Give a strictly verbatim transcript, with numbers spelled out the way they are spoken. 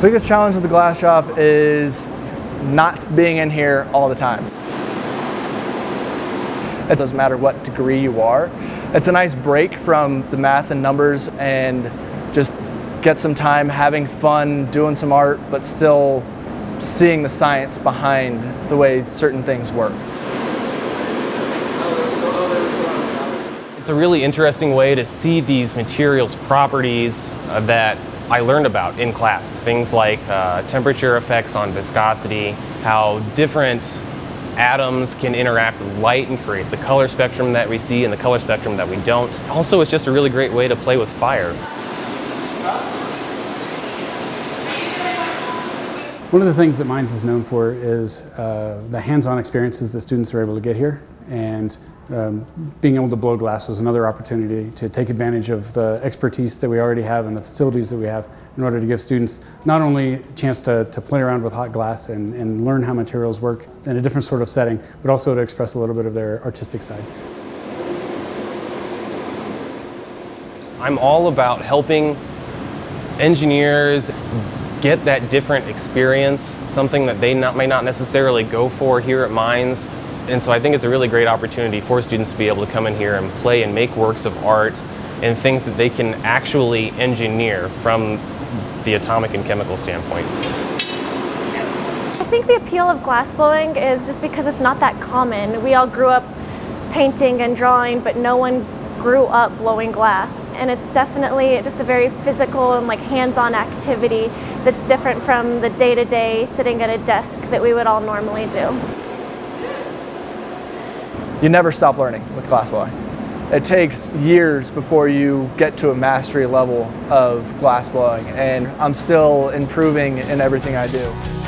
biggest challenge of the glass shop is not being in here all the time. It doesn't matter what degree you are. It's a nice break from the math and numbers and just get some time having fun, doing some art, but still seeing the science behind the way certain things work. It's a really interesting way to see these materials' properties uh, that I learned about in class. Things like uh, temperature effects on viscosity, how different atoms can interact with light and create the color spectrum that we see and the color spectrum that we don't. Also, it's just a really great way to play with fire. One of the things that Mines is known for is uh, the hands-on experiences that students are able to get here, and um, being able to blow glass was another opportunity to take advantage of the expertise that we already have and the facilities that we have in order to give students not only a chance to, to play around with hot glass and, and learn how materials work in a different sort of setting, but also to express a little bit of their artistic side. I'm all about helping engineers get that different experience, something that they not, may not necessarily go for here at Mines. And so I think it's a really great opportunity for students to be able to come in here and play and make works of art and things that they can actually engineer from the atomic and chemical standpoint. I think the appeal of glassblowing is just because it's not that common. We all grew up painting and drawing, but no one grew up blowing glass. And it's definitely just a very physical and like hands-on activity that's different from the day-to-day sitting at a desk that we would all normally do. You never stop learning with glassblowing. It takes years before you get to a mastery level of glassblowing, and I'm still improving in everything I do.